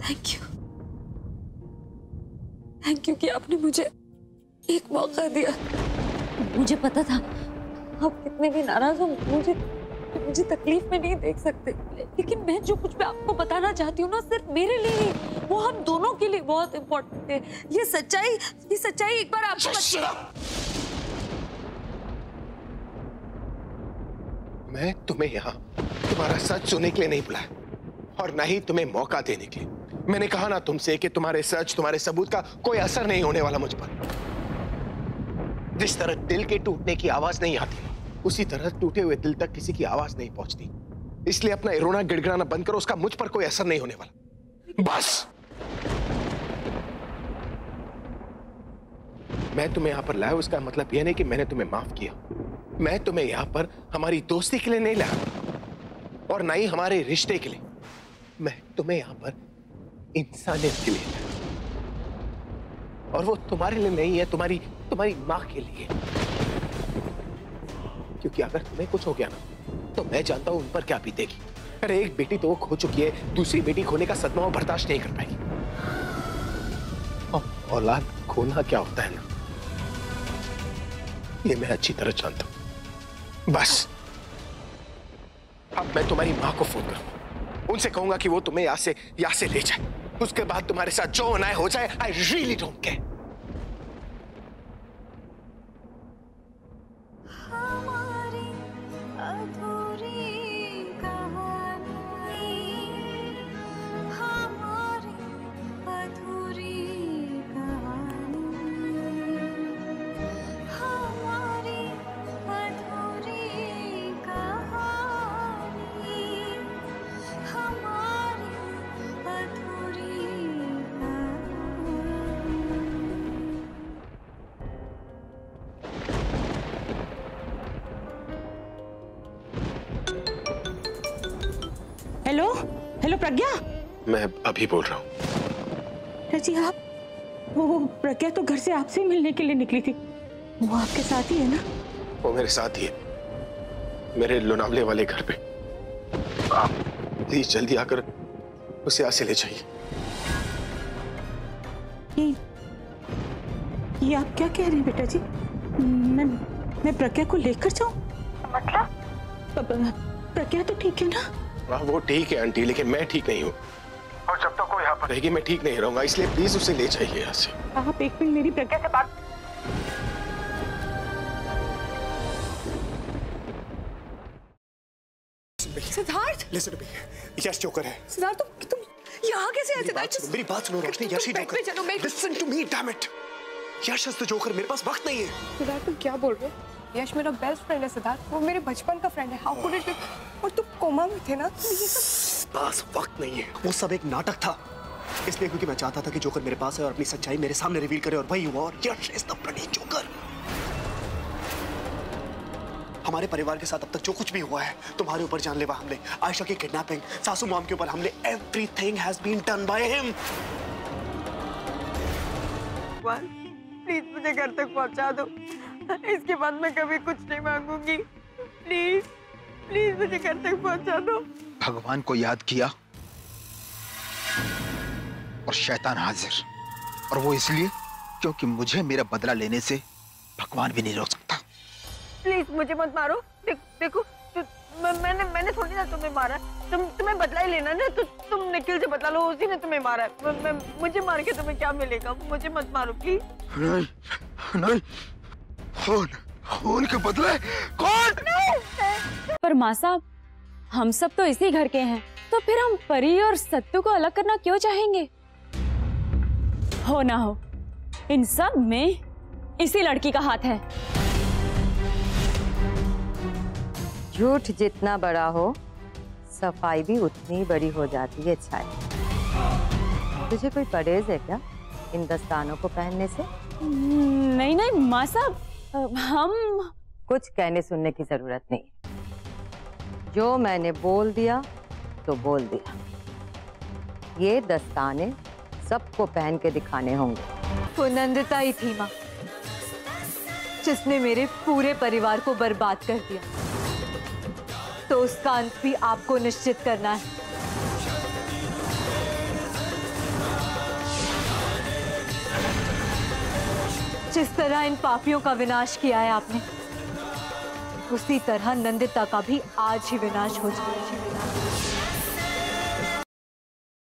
Thank you कि आपने मुझे एक मौका दिया। मुझे पता था आप कितने भी नाराज हो मुझे तकलीफ में नहीं देख सकते, लेकिन मैं जो कुछ भी आपको बताना चाहती हूँ ना, सिर्फ मेरे लिए नहीं, वो हम दोनों के लिए बहुत इम्पोर्टेंट है। ये सच्चाई एक बार आपको मैं तुम्हें यहाँ तुम्हारा सच सुनने के लिए नहीं बुलाया और ना ही तुम्हें मौका देने के लिए। मैंने कहा ना तुमसे कि तुम्हारे सच, तुम्हारे सबूत का कोई असर नहीं होने वाला मुझ पर। जिस तरह दिल के टूटने की आवाज नहीं आती, उसी तरह टूटे हुए दिल तक किसी की आवाज नहीं पहुंचती। इसलिए अपना रोना गिड़गिड़ाना बंद करो, उसका मुझ पर कोई असर नहीं होने वाला। बस मैं तुम्हें यहां पर लाया, उसका मतलब यह नहीं कि मैंने तुम्हें माफ किया। मैं तुम्हें यहां पर हमारी दोस्ती के लिए नहीं लाया और ना ही हमारे रिश्ते के लिए। मैं तुम्हें यहां पर इंसानियत के लिए लाया, और वो तुम्हारे लिए नहीं है, तुम्हारी मां के लिए। क्योंकि अगर तुम्हें कुछ हो गया ना, तो मैं जानता हूं उन पर क्या बीतेगी। अरे एक बेटी तो वो खो चुकी है, दूसरी बेटी खोने का सदमा वो बर्दाश्त नहीं कर पाएगी। और औलाद खोना क्या होता है ना, ये मैं अच्छी तरह जानता हूं। बस अब मैं तुम्हारी मां को फोन करूंगा, उनसे कहूंगा कि वो तुम्हें यहां से ले जाए। उसके बाद तुम्हारे साथ जो होना है हो जाए। I really don't care. Hello Pragya. मैं अभी बोल रहा हूँ। जी आप, वो प्रज्ञा तो घर से आपसे मिलने के लिए निकली थी, वो आपके साथ ही है ना? वो मेरे साथ ही है, मेरे लोनावले वाले घर पे। आप प्लीज जल्दी आकर उसे यहाँ से ले जाइए। ये आप क्या कह रहे हैं बेटा जी? मैं प्रज्ञा को लेकर जाऊं? मतलब प्रज्ञा तो ठीक है ना? हाँ वो ठीक है आंटी, लेकिन मैं ठीक नहीं हूँ, और जब तक वो यहाँ पर रहेगी मैं ठीक नहीं रहूंगा। इसलिए प्लीज उसे ले जाइए यहाँ से। आप एक मिनट मेरी प्रज्ञा से बात। Siddharth, Listen to me. Yash joker है। सिद्धार्थ तुम यहाँ कैसे आए? सिद्धार्थ मेरी बात सुनो रोशनी, यश ही जोकर। चलो मैं Listen to me, damn it. Yash is the joker, मेरे पास वक्त नहीं है। सिद्धार्थ तुम क्या बोल रहे हो? यश मेरा बेस्ट फ्रेंड है सिद्धार्थ, वो मेरे बचपन का फ्रेंड है। How could it be? और तुम कोमा में थे ना, ये सब पास वक्त नहीं है। वो सब एक नाटक था, इसलिए क्योंकि मैं चाहता था कि जोकर मेरे पास है और अपनी सच्चाई मेरे सामने रिवील करे, और वही हुआ। और Yash is the bloody joker. हमारे परिवार के साथ अब तक जो कुछ भी हुआ है, तुम्हारे ऊपर जानलेवा हमले, आयशा की किडनैपिंग, सासू मॉम के ऊपर हमले, everything has been done by him. Please मुझे घर तक पहुंचा दो, इसके बाद मैं कभी कुछ नहीं मांगूंगी। प्लीज प्लीज मुझे घर तक पहुंचा दो। भगवान को याद किया और शैतान हाजिर, और वो इसलिए क्योंकि मुझे मेरा बदला लेने से भगवान भी नहीं रोक सकता। प्लीज मुझे मत मारो। देखो मैंने थोड़ी ना तुम्हें मारा, तुम्हें बदला ही लेना ना, तो तुम निखिल से बदला लो, उसी ने तुम्हें मारा है। मुझे मार के तुम्हें क्या मिलेगा? मुझे मत मारो प्लीज। नहीं, खून के बदले कौन? पर माँ साहब, हम सब तो इसी घर के हैं, तो फिर हम परी और सत्तू को अलग करना क्यों चाहेंगे? हो ना हो, इन सब में इसी लड़की का हाथ है। झूठ जितना बड़ा हो, सफाई भी उतनी बड़ी हो जाती है। छाई, तुझे कोई परहेज है क्या इन दस्तानों को पहनने से? नहीं नहीं माँ साहब, हम कुछ कहने सुनने की जरूरत नहीं, जो मैंने बोल दिया तो बोल दिया। ये दस्ताने सबको पहन के दिखाने होंगे। वो नंदिता ही थी माँ, जिसने मेरे पूरे परिवार को बर्बाद कर दिया, तो उसका अंत भी आपको निश्चित करना है। जिस तरह इन पापियों का विनाश किया है आपने, उसी तरह नंदिता का भी आज ही विनाश हो जाए।